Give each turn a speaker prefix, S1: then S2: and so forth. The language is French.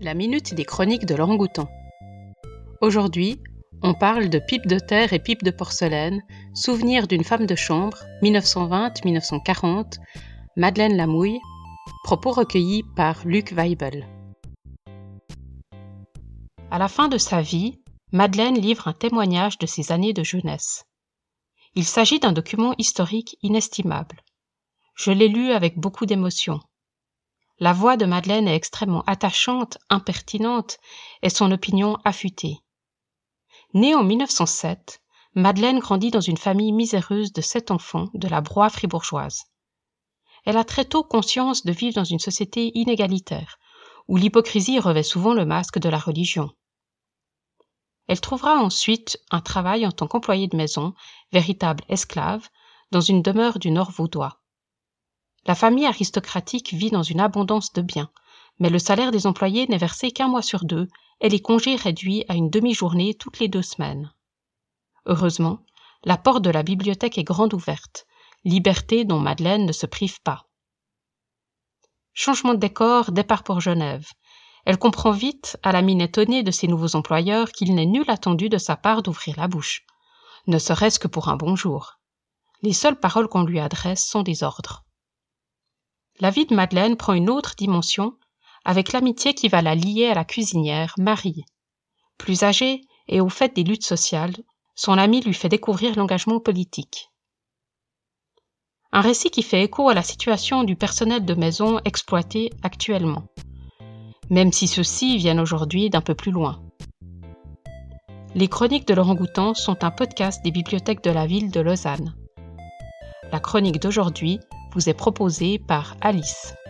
S1: La minute des chroniques de l'orang-outan. Aujourd'hui, on parle de Pipe de terre et pipe de porcelaine, souvenir d'une femme de chambre, 1920-1940, Madeleine Lamouille, propos recueillis par Luc Weibel. À la fin de sa vie, Madeleine livre un témoignage de ses années de jeunesse. Il s'agit d'un document historique inestimable. Je l'ai lu avec beaucoup d'émotion. La voix de Madeleine est extrêmement attachante, impertinente, et son opinion affûtée. Née en 1907, Madeleine grandit dans une famille miséreuse de 7 enfants de la broye fribourgeoise. Elle a très tôt conscience de vivre dans une société inégalitaire, où l'hypocrisie revêt souvent le masque de la religion. Elle trouvera ensuite un travail en tant qu'employée de maison, véritable esclave, dans une demeure du Nord vaudois. La famille aristocratique vit dans une abondance de biens, mais le salaire des employés n'est versé qu'un mois sur 2 et les congés réduits à une demi-journée toutes les 2 semaines. Heureusement, la porte de la bibliothèque est grande ouverte, liberté dont Madeleine ne se prive pas. Changement de décor, départ pour Genève. Elle comprend vite, à la mine étonnée de ses nouveaux employeurs, qu'il n'est nul attendu de sa part d'ouvrir la bouche, ne serait-ce que pour un bonjour. Les seules paroles qu'on lui adresse sont des ordres. La vie de Madeleine prend une autre dimension avec l'amitié qui va la lier à la cuisinière Marie. Plus âgée et au fait des luttes sociales, son amie lui fait découvrir l'engagement politique. Un récit qui fait écho à la situation du personnel de maison exploité actuellement, même si ceux-ci viennent aujourd'hui d'un peu plus loin. Les Chroniques de l'orang-outan sont un podcast des bibliothèques de la ville de Lausanne. La chronique d'aujourd'hui vous est proposée par Alice.